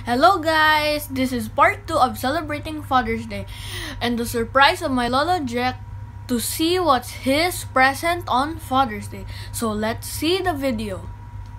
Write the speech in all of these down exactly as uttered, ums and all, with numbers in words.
Hello guys! This is part two of celebrating Father's Day and the surprise of my Lolo Jack to see what's his present on Father's Day. So let's see the video.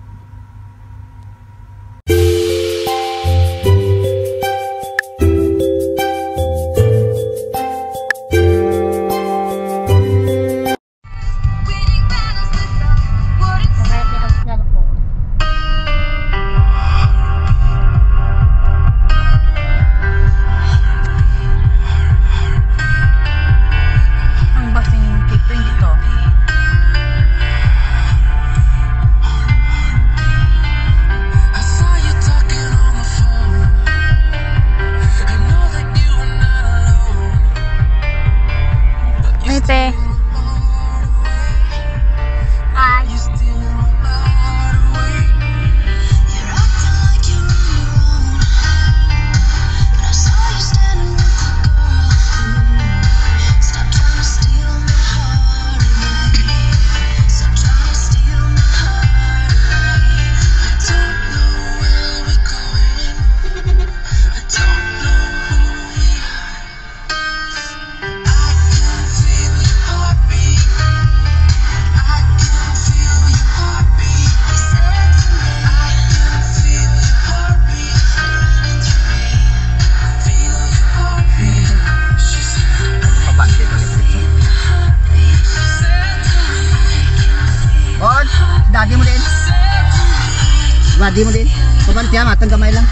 Wadi mo din. Papalit yan, matang kamay lang.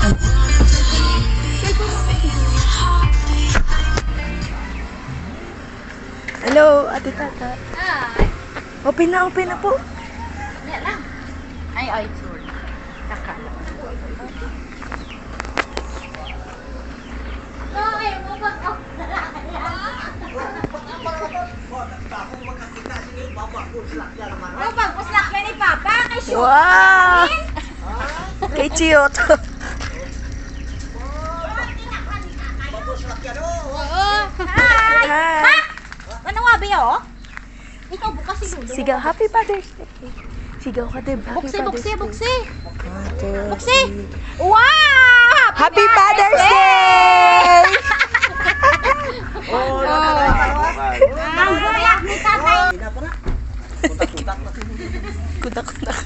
Hello, Ate Tata. Hi. Open na, open na po. Yan lang. Ay, ay, sorry. Nakala. Okay, mabag ako. Mabag, puslak yan ni Papa. Kay Shoot. Wow! Kay Chiyot. Hi! Hi! Ano nga ba yun? Ikaw bukas si Lulu. Sigaw, Happy Father's Day. Sigaw ka, Deb. Happy Buksi, Father's buksi, Day. buksi. One, two, Buksi. three. Wow! Happy Father's Day! Oh, Ang gumayak ni tatay. Kudak-kudak.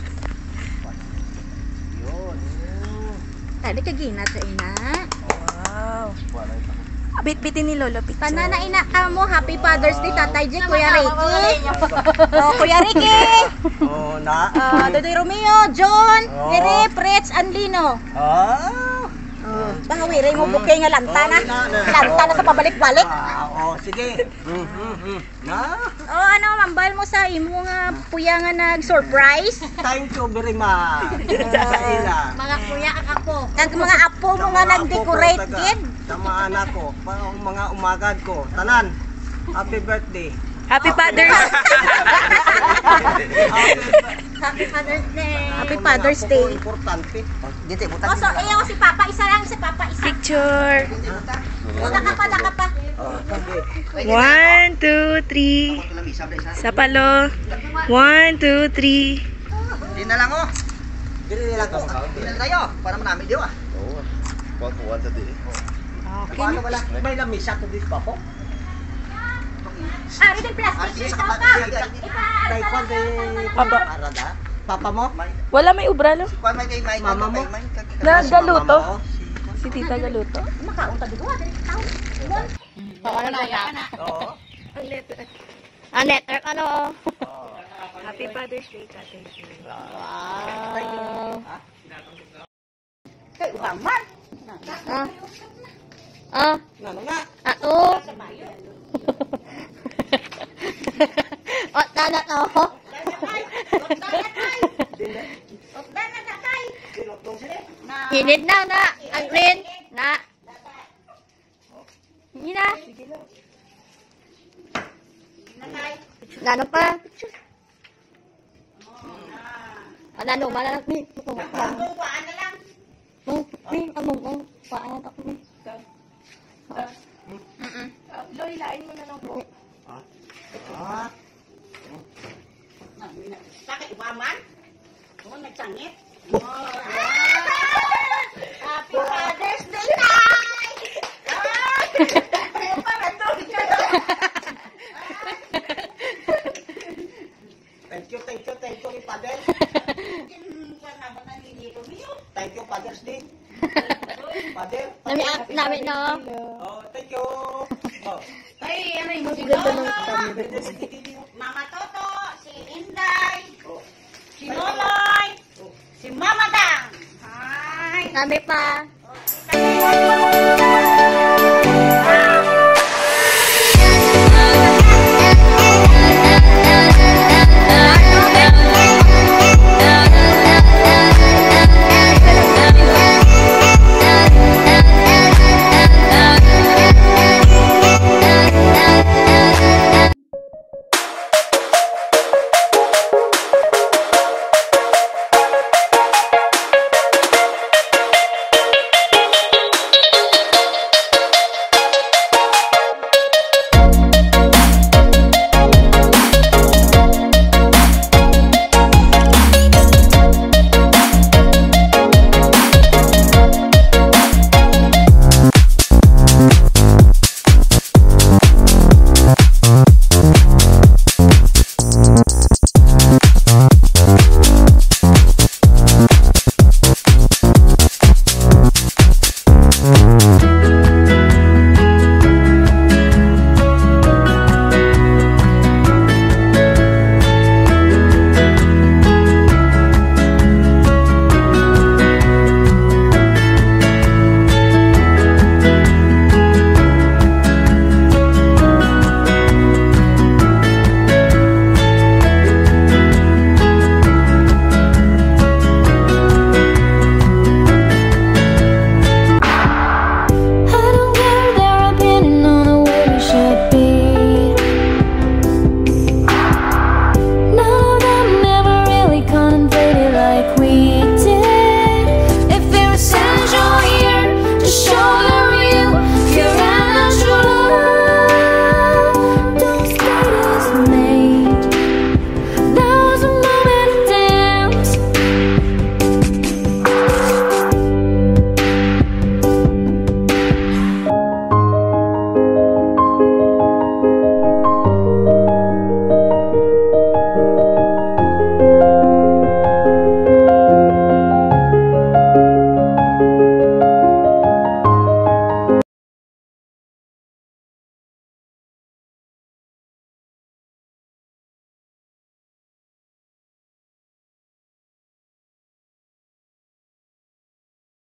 Tadi ka gina sa ina. Wow. Bit-bitin ni Lolo picture. Panana ina ka mo. Happy Father's Day, Tatay J, Kuya Ricky. Oh, Kuya Ricky. Oh, na. Ah, Dodoy Romeo, John, Oh. Nere, Pretz, Anlino. Ah. Oh, bahawirin mo bukay nga lantana. Oh, ina, ina. Lantana sa pabalik-balik. Ah, oh, sige. Mm, mm, mm. Na. Oh, ano, mambal mo sa imo nga puya nga nag-surprise. Thank you very much. Sa ila. Mga kuya ako. Kag mga apo mo nga nag-decorate gid. Sa mga anak ko, pa mga umagad ko. Tanan. Happy birthday. Happy Father's Day. Happy Father's Day. Happy Father's Day. Importante. Dito, butan. Oh, so iyo si Papa isa lang, si Papa isa. Picture. Wala ka pa, wala ka pa. One, two, three. Sa palo. One, two, three. Di na lang oh. Dili lang ko. Di na tayo para manami di ah. Oo. Kuha ko wala di. Okay. Paano wala? May lamisa to this papo. Ah, rin plastic sheet ka pa. Dai kwan de Aba. arada. Papa mo? Wala may ubra, no? Kwan may kay mama mo? Nagaluto. Si Tita Galuto. Makaunta dito, dili ka taon. Oo, ano na? Oo. Ah, letter ano? Happy Father's Day, Tatay. Wow. Kay uhaman. Ah. Ah. Ano nga? Ah, oh. O, tala to. Hinid na na. Ang rin. Na. Hindi na. Lalo pa. Lalo, malalak ni. Paan na lang. Oh, ni, among, oh. Paan ako ni. Loy, lain mo na lang po. Ah. Bakit umaman? Oo, nagsangit. Happy Father! Nami, nami, no? Oh, thank you. Oh. Ay, ano yung Ang ganda ng camera. Mama Toto, si Inday, si Noloy, si Mama Dang. Hi. Nami pa.